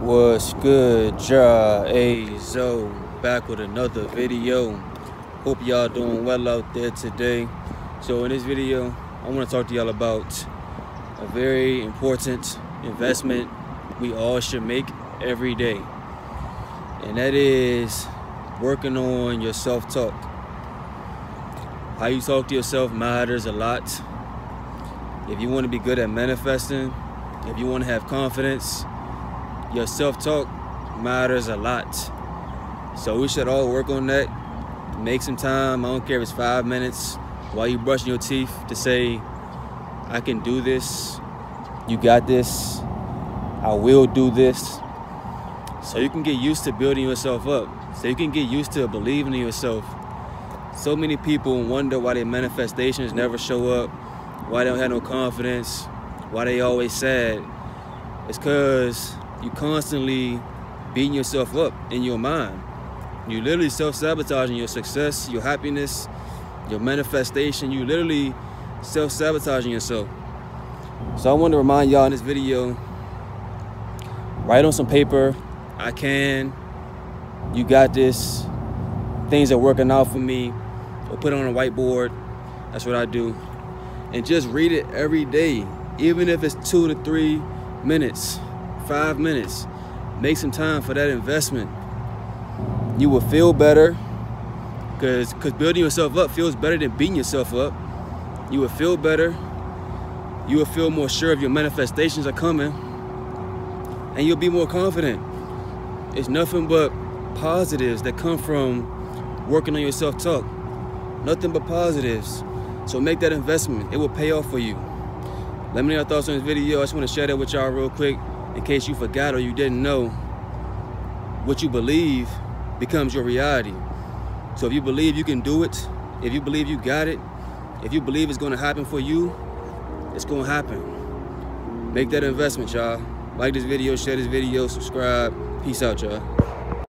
What's good, Ja Azo, back with another video. Hope y'all doing well out there today. So in this video, I want to talk to y'all about a very important investment we all should make every day. And that is working on your self-talk. How you talk to yourself matters a lot. If you want to be good at manifesting, if you want to have confidence, your self-talk matters a lot. So we should all work on that. Make some time. I don't care if it's 5 minutes while you brushing your teeth to say, I can do this. You got this. I will do this. So you can get used to building yourself up. So you can get used to believing in yourself. So many people wonder why their manifestations never show up, why they don't have no confidence, why they always sad. It's because you constantly beating yourself up in your mind. You literally self-sabotaging your success, your happiness, your manifestation. You literally self-sabotaging yourself. So I want to remind y'all in this video, write on some paper, I can, you got this, things are working out for me, or put it on a whiteboard. That's what I do. And just read it every day, even if it's 2 to 3 minutes. 5 minutes. Make some time for that investment. You will feel better because building yourself up feels better than beating yourself up. You will feel better. You will feel more sure of your manifestations are coming, and you'll be more confident. It's nothing but positives that come from working on your self-talk. Nothing but positives. So make that investment. It will pay off for you. Let me know your thoughts on this video. I just want to share that with y'all real quick in case you forgot or you didn't know. What you believe becomes your reality. So if you believe you can do it, if you believe you got it, if you believe it's going to happen for you, it's going to happen. Make that investment, y'all. Like this video, share this video, subscribe. Peace out, y'all.